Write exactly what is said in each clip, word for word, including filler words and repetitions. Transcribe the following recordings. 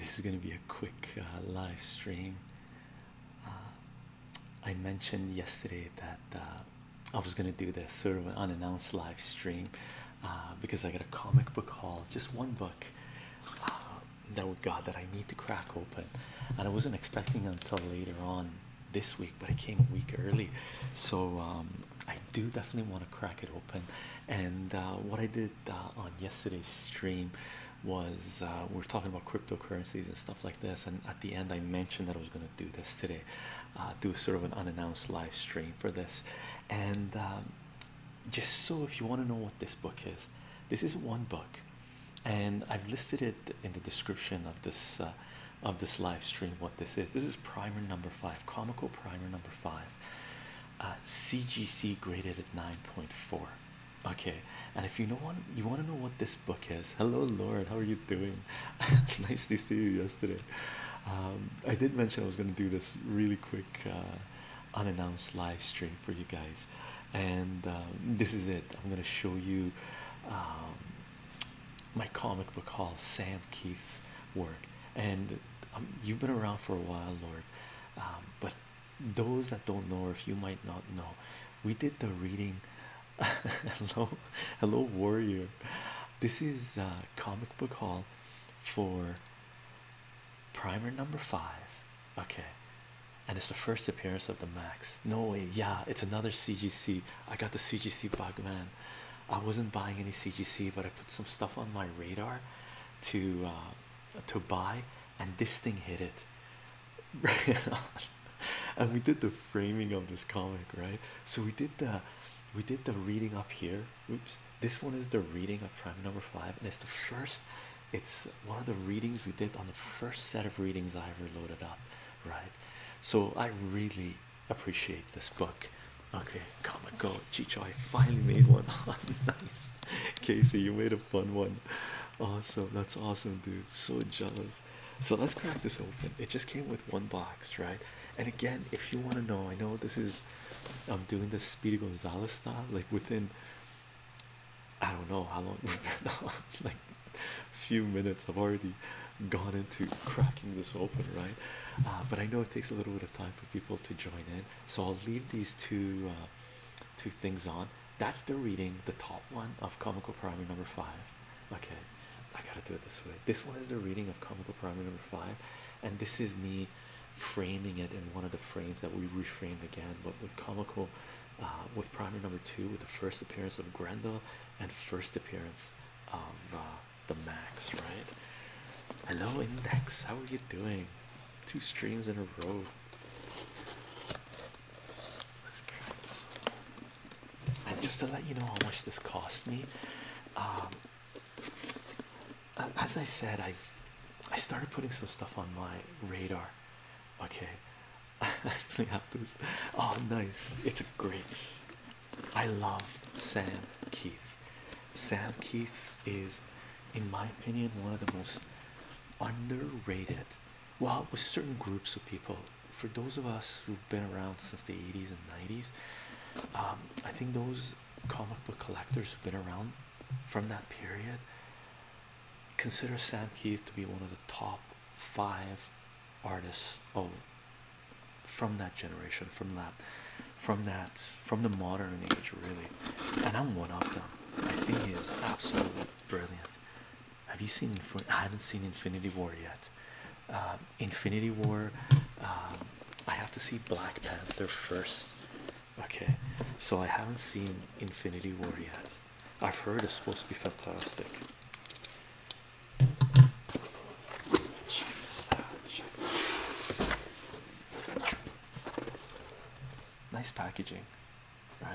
this is going to be a quick uh, live stream. Uh, I mentioned yesterday that uh, I was going to do this sort of an unannounced live stream uh, because I got a comic book haul, just one book uh, that we got that I need to crack open, and I wasn't expecting until later on this week, but it came a week early, so um, I do definitely want to crack it open. And uh, what I did uh, on yesterday's stream was uh, we are talking about cryptocurrencies and stuff like this, and at the end I mentioned that I was going to do this today, uh, do sort of an unannounced live stream for this. And um, just so if you want to know what this book is, this is one book, and I've listed it in the description of this uh, of this live stream what this is. This is primer number five, comical primer number five, uh, C G C graded at nine point four. Okay, and if you know what you want to know what this book is, hello Lord, how are you doing? Nice to see you yesterday. um, I did mention I was going to do this really quick uh, unannounced live stream for you guys, and um, this is it. I'm going to show you um, my comic book haul, Sam Keith's work. And um, you've been around for a while, Lord, um, but those that don't know, or if you might not know, we did the reading. Hello, hello, warrior. This is uh, comic book haul for primer number five. Okay, and it's the first appearance of the Max. No way, yeah, it's another C G C. I got the C G C bug, man. I wasn't buying any C G C, but I put some stuff on my radar to uh, to buy, and this thing hit it. Right. And we did the framing of this comic, right? So we did the we did the reading up here. Oops, this one is the reading of prime number five, and it's the first, it's one of the readings we did on the first set of readings I ever loaded up, right? So I really appreciate this book. Okay, comic go Chicho, I finally made one. Nice, Casey, you made a fun one. Awesome, that's awesome, dude. So jealous. So let's crack this open. It just came with one box, right? And again, if you want to know, I know this is, I'm doing this Speedy Gonzalez style, like within, I don't know how long we've been on, like few minutes, I've already gone into cracking this open, right? Uh, but I know it takes a little bit of time for people to join in, so I'll leave these two uh, two things on. That's the reading, the top one of Comical Primer number five. Okay, I gotta do it this way. This one is the reading of Comical Primer number five, and this is me framing it in one of the frames that we reframed again, but with comical uh, with primer number two, with the first appearance of Grendel and first appearance of uh, the Max, right? Hello Index, how are you doing? Two streams in a row. Let's try this. And just to let you know how much this cost me, um, as I said, I've I started putting some stuff on my radar. Okay, I actually have this. Oh, nice! It's a great. I love Sam Keith. Sam Keith is, in my opinion, one of the most underrated. Well, with certain groups of people, for those of us who've been around since the eighties and nineties, um, I think those comic book collectors who've been around from that period consider Sam Keith to be one of the top five artists oh from that generation, from that from that from the modern age, really. And I'm one of them. I think he is absolutely brilliant. Have you seen, I haven't seen Infinity War yet. uh, Infinity War, um, I have to see Black Panther first. Okay, so I haven't seen Infinity War yet. I've heard it's supposed to be fantastic. Check this out. Check this out. Nice packaging, right?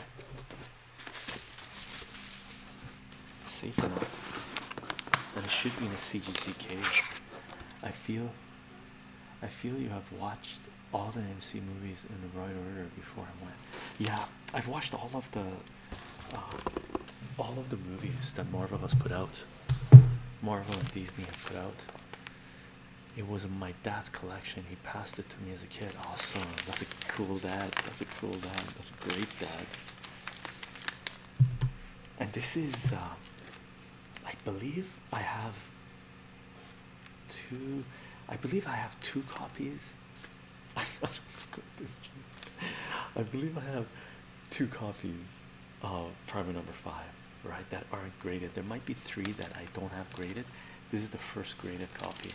Safe enough, and it should be in a C G C case. I feel, I feel you have watched all the M C movies in the right order before I went. Yeah, I've watched all of the, uh, all of the movies that Marvel has put out. Marvel and Disney have put out. It was in my dad's collection. He passed it to me as a kid. Awesome. That's a cool dad. That's a cool dad. That's a great dad. And this is, uh, I believe I have two. I believe I have two copies. I this. I believe I have two copies of Primer number five, right? That aren't graded. There might be three that I don't have graded. This is the first graded copy.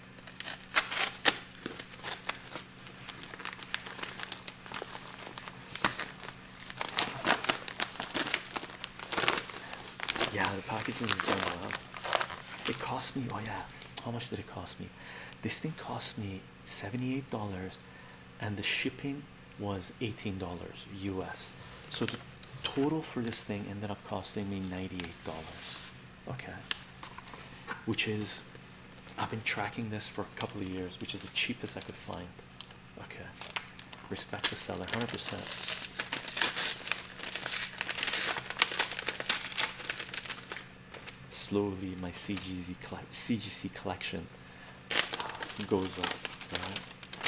Yeah, the packaging is done well. It cost me, oh yeah, how much did it cost me? This thing cost me seventy-eight dollars and the shipping was eighteen dollars U S. So the total for this thing ended up costing me ninety-eight dollars. Okay. Which is, I've been tracking this for a couple of years, which is the cheapest I could find. Okay. Respect the seller, one hundred percent. Slowly my C G C C G C collection goes up, right?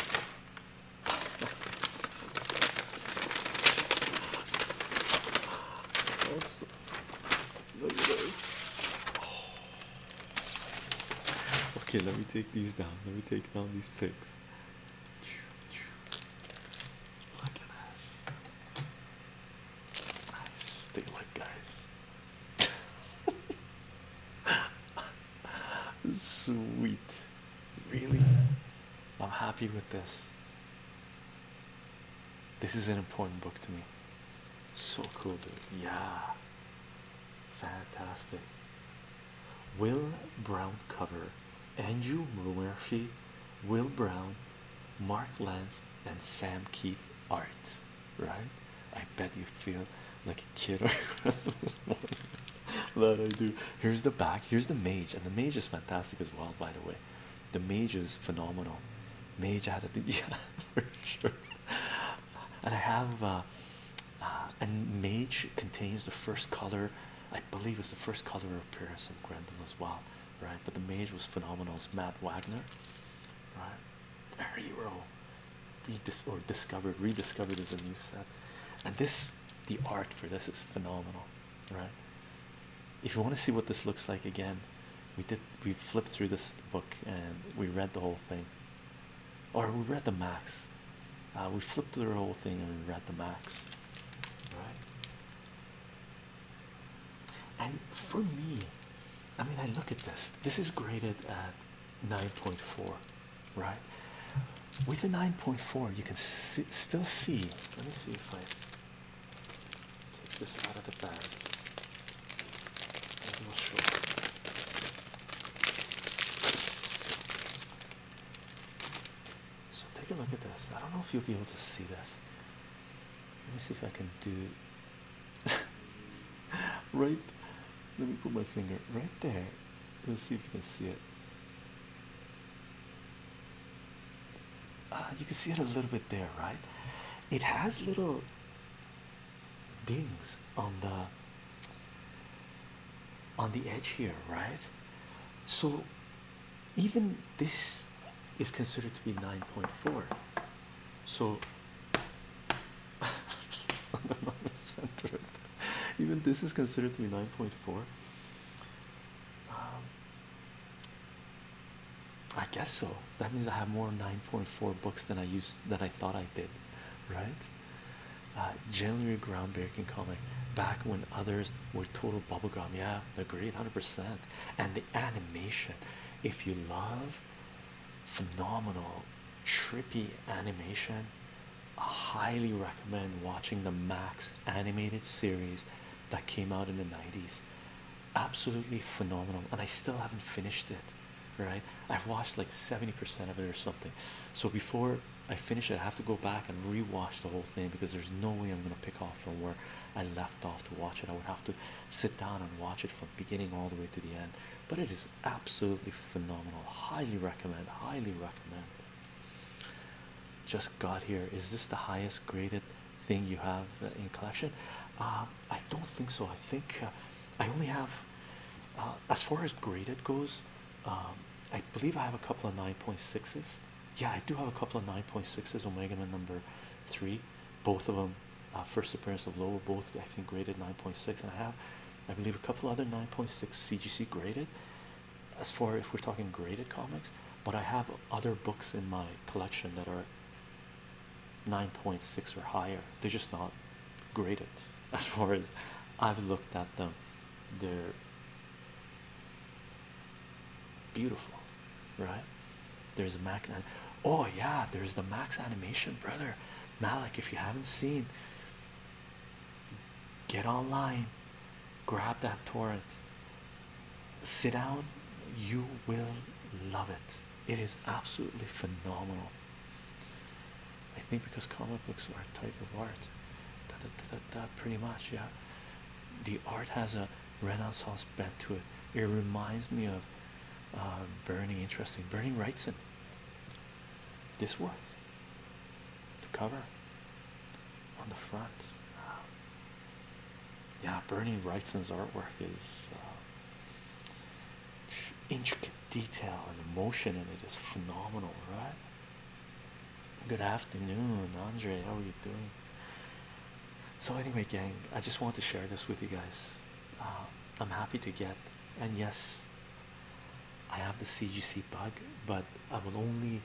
Also, look at this. Oh. Okay, let me take these down. Let me take down these pics. Look at this. Nice. Take a look, guys. Sweet, really, I'm happy with this. This is an important book to me. So cool, dude. Yeah, fantastic. Will Brown cover, Andrew Murphy, Will Brown, Mark Lance, and Sam Keith art. Right? I bet you feel like a kid on Christmas morning. That I do. Here's the back. Here's the mage, and the mage is fantastic as well. By the way, the mage is phenomenal. Mage, I had to, yeah, for sure. And I have, uh, uh, and mage contains the first color. I believe it's the first color appearance of Grendel as well, right? But the mage was phenomenal. It's Matt Wagner, right? A hero, redis or discovered, rediscovered as a new set, and this, the art for this is phenomenal, right? If you want to see what this looks like again, we did we flipped through this book and we read the whole thing, or we read the max. Uh, we flipped through the whole thing and we read the max, right? And for me, I mean, I look at this. This is graded at nine point four, right? With a nine point four, you can see, still see. Let me see if I take this out of the bag. We'll show you. So take a look at this. I don't know if you'll be able to see this. Let me see if I can do right. Let me put my finger right there. Let's see if you can see it. Uh, you can see it a little bit there, right? It has little dings on the on the edge here, right? So even this is considered to be nine point four. So even this is considered to be nine point four. um, I guess so. That means I have more nine point four books than I used than I thought I did, right? Uh, generally groundbreaking comic back when others were total bubblegum. Yeah, agreed, one hundred percent. And the animation, if you love phenomenal trippy animation, I highly recommend watching the Max animated series that came out in the nineties. Absolutely phenomenal, and I still haven't finished it, right? I've watched like seventy percent of it or something. So before I finish it, I have to go back and re-watch the whole thing because there's no way I'm gonna pick off from where I left off to watch it. I would have to sit down and watch it from beginning all the way to the end. But it is absolutely phenomenal. Highly recommend, highly recommend. Just got here. Is this the highest graded thing you have uh, in collection? Uh, I don't think so. I think uh, I only have, uh, as far as graded goes, um, I believe I have a couple of nine point sixes. Yeah, I do have a couple of nine point sixes. Omega Man number three, both of them, uh, first appearance of Lobo, both I think graded nine point six, and I have, I believe, a couple other nine point six C G C graded. as far if we're talking graded comics, but I have other books in my collection that are nine point six or higher. They're just not graded. As far as I've looked at them, they're beautiful, right? There's a Mac, oh yeah, there's the Max Animation, brother Malik. If you haven't seen, get online, grab that torrent, sit down, you will love it. It is absolutely phenomenal. I think because comic books are a type of art, that, that, that, that pretty much, yeah. The art has a Renaissance bent to it. It reminds me of uh, Bernie. Interesting. Bernie Wrightson. This work, the cover on the front. Wow. Yeah, Bernie Wrightson's artwork is uh, intricate detail and emotion in it is phenomenal, right? Good afternoon, Andre. How are you doing? So anyway, gang, I just want to share this with you guys. Uh, I'm happy to get, and yes, I have the C G C bug, but I will only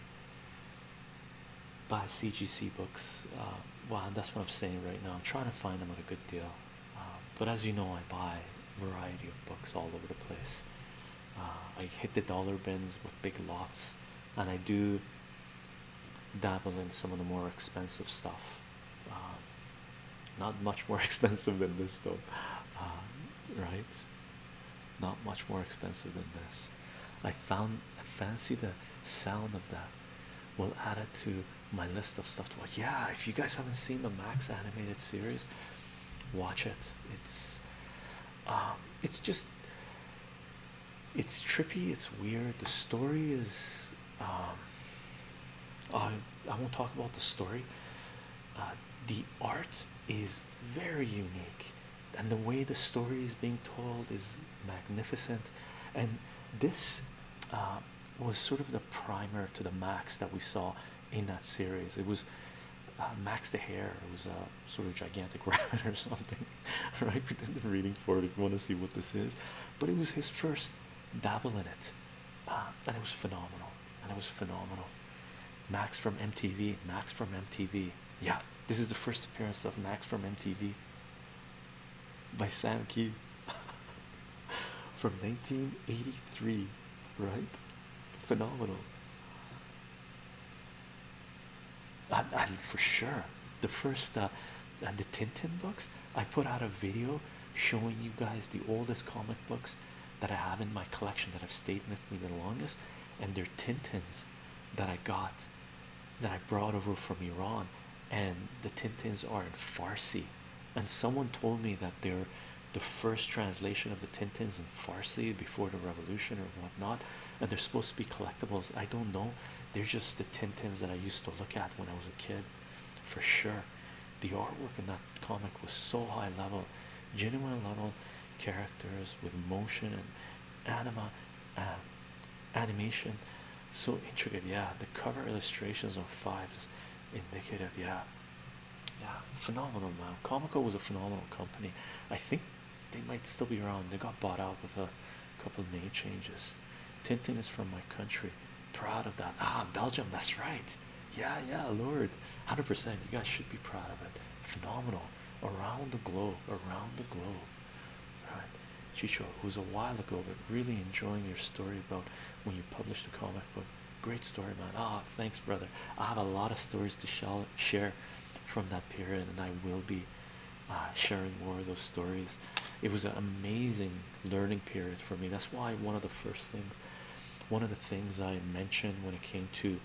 buy C G C books. Uh, well, that's what I'm saying right now. I'm trying to find them at a good deal. Uh, but as you know, I buy a variety of books all over the place. Uh, I hit the dollar bins with big lots, and I do dabble in some of the more expensive stuff. Uh, not much more expensive than this, though, uh, right? Not much more expensive than this. I found I fancy the sound of that. We'll add it to my list of stuff to watch. Yeah, if you guys haven't seen the Max animated series, watch it. It's um, it's just it's trippy. It's weird. The story is um, I I won't talk about the story. Uh, the art is very unique, and the way the story is being told is magnificent. And this uh, was sort of the primer to the Max that we saw in that series. It was uh, Max the Hare. It was a sort of gigantic rabbit or something, right? Within the reading for it, if you want to see what this is. But it was his first dabble in it, uh, and it was phenomenal. And it was phenomenal. Max from M T V. Max from M T V. Yeah, this is the first appearance of Max from M T V by Sam Key from nineteen eighty-three, right? Phenomenal. And, and for sure, the first uh, and the Tintin books, I put out a video showing you guys the oldest comic books that I have in my collection that have stayed with me the longest, and they're Tintins that I got, that I brought over from Iran, and the Tintins are in Farsi. And someone told me that they're the first translation of the Tintins in Farsi before the revolution or whatnot, and they're supposed to be collectibles. I don't know, they're just the Tintins that I used to look at when I was a kid. For sure, the artwork in that comic was so high level, genuine level characters with motion and anima, uh, animation, so intricate. Yeah, the cover illustrations on five is indicative. Yeah, yeah, phenomenal, man. Comico was a phenomenal company. I think they might still be around. They got bought out with a couple of name changes. Tintin is from my country. Proud of that. Ah, Belgium, that's right. Yeah, yeah, Lord, one hundred percent. You guys should be proud of it. Phenomenal. Around the globe, around the globe. Right. Chicho, it was a while ago, but really enjoying your story about when you published the comic book. Great story, man. Ah, thanks, brother. I have a lot of stories to share from that period, and I will be uh, sharing more of those stories. It was an amazing learning period for me. That's why one of the first things, one of the things I mentioned when it came to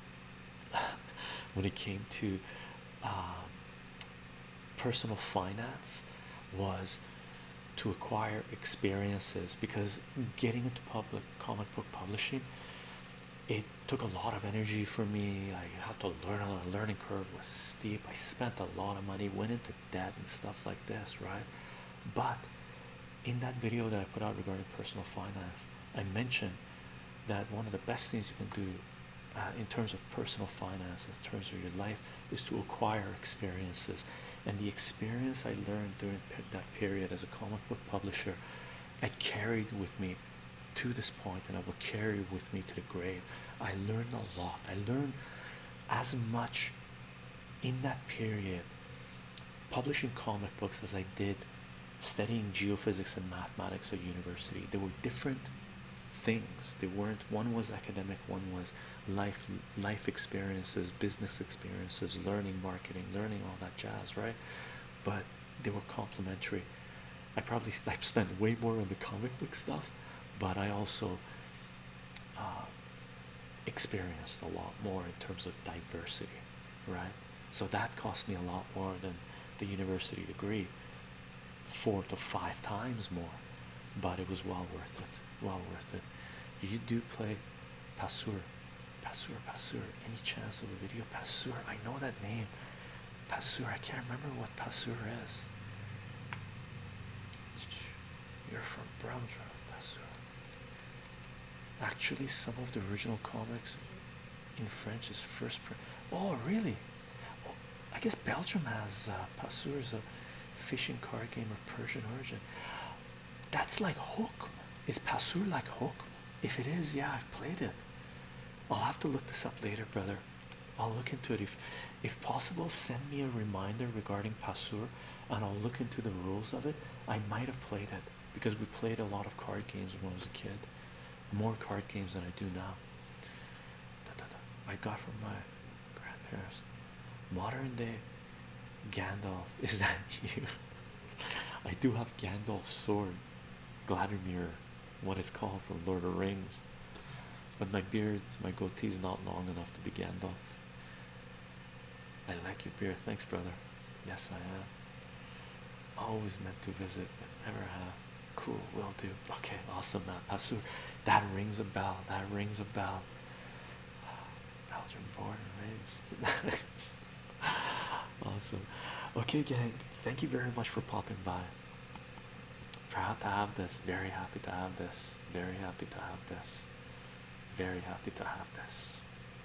when it came to uh, personal finance was to acquire experiences, because getting into public comic book publishing, it took a lot of energy for me. I had to learn a lot. The learning curve was steep. I spent a lot of money, went into debt and stuff like this, right? But in that video that I put out regarding personal finance, I mentioned that one of the best things you can do uh, in terms of personal finance, in terms of your life, is to acquire experiences. And the experience I learned during that period as a comic book publisher, I carried with me to this point, and I will carry with me to the grave. I learned a lot. I learned as much in that period publishing comic books as I did studying geophysics and mathematics at university. They were different things. They weren't, one was academic, one was life life experiences, business experiences, learning marketing, learning all that jazz, right? But they were complementary. I probably I spent way more on the comic book stuff, but I also uh, experienced a lot more in terms of diversity, right? So that cost me a lot more than the university degree, four to five times more, but it was well worth it. Well worth it. You do play Passur, Passur, Passur. Any chance of a video? Passur. I know that name. Passur. I can't remember what Passur is. You're from Belgium, Passur. Actually, some of the original comics in French is first print. Oh, really? Oh, I guess Belgium has uh, Passur is a fishing card game of Persian origin. That's like Hook. Is Passur like Hook? If it is, yeah, I've played it. I'll have to look this up later, brother. I'll look into it. If if possible, send me a reminder regarding Passur, and I'll look into the rules of it. I might have played it because we played a lot of card games when I was a kid, more card games than I do now. Da, da, da. I got from my grandparents. Modern day Gandalf. Is that you? I do have Gandalf's sword, Gladimir, what it's called from Lord of the Rings, but my beard, my goatee is not long enough to be Gandalf. I like your beard. Thanks, brother. Yes, I am. Always meant to visit, but never have. Cool, will do. Okay, awesome, man. Passur, that rings a bell. That rings a bell. Belgium born and raised. Awesome. Okay, gang. Thank you very much for popping by. Proud to have this. Very happy to have this. Very happy to have this. Very happy to have this.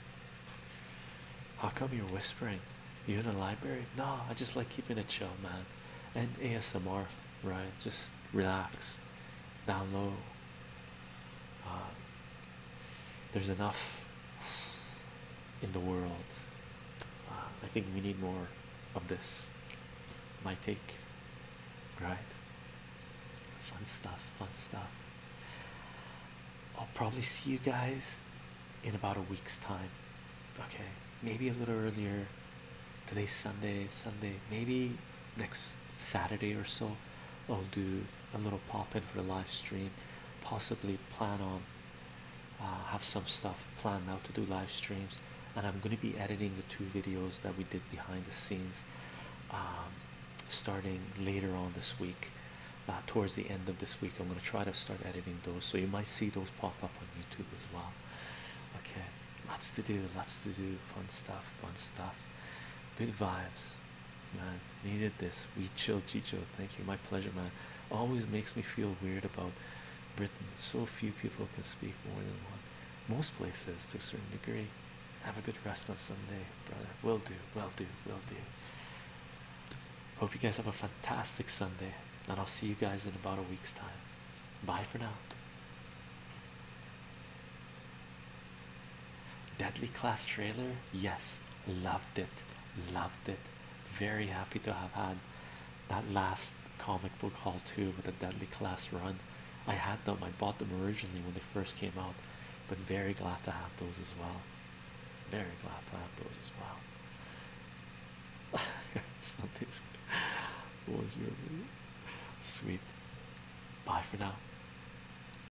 How come you're whispering? You in a library? No, I just like keeping it chill, man. And A S M R, right? Just relax, down low. Uh, there's enough in the world. Uh, I think we need more of this. My take, right? Fun stuff, fun stuff. I'll probably see you guys in about a week's time. Okay, maybe a little earlier. Today's Sunday, Sunday, maybe next Saturday or so. I'll do a little pop in for the live stream. Possibly plan on uh, have some stuff planned out to do live streams, and I'm going to be editing the two videos that we did behind the scenes, um, starting later on this week. Uh, towards the end of this week, I'm going to try to start editing those, so you might see those pop up on YouTube as well. Okay, lots to do, lots to do, fun stuff, fun stuff, good vibes, man. Needed this. We chill, Chicho. Thank you, my pleasure, man. Always makes me feel weird about Britain. So few people can speak more than one. Most places, to a certain degree. Have a good rest on Sunday, brother. Will do, will do, will do. Hope you guys have a fantastic Sunday, and I'll see you guys in about a week's time. Bye for now. Deadly Class trailer, yes, loved it, loved it. Very happy to have had that last comic book haul too with the Deadly Class run. I had them, I bought them originally when they first came out, but very glad to have those as well. Very glad to have those as well. Something's was your sweet. Bye for now.